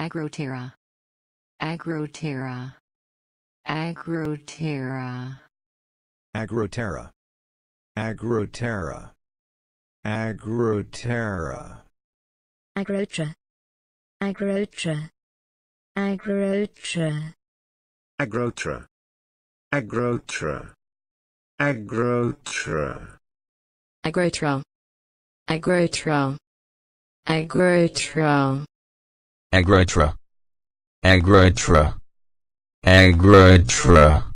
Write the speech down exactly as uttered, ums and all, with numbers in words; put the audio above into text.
Agrotera. Agrotera. Agrotera. Agrotera. Agrotera. Agrotera. Agrotera. Agrotera. Agrotera. Agrotera. Agrotera. Agrotera. Agrotera. Agrotera. Agrotera. Agrotera. Agrotera. Agrotera.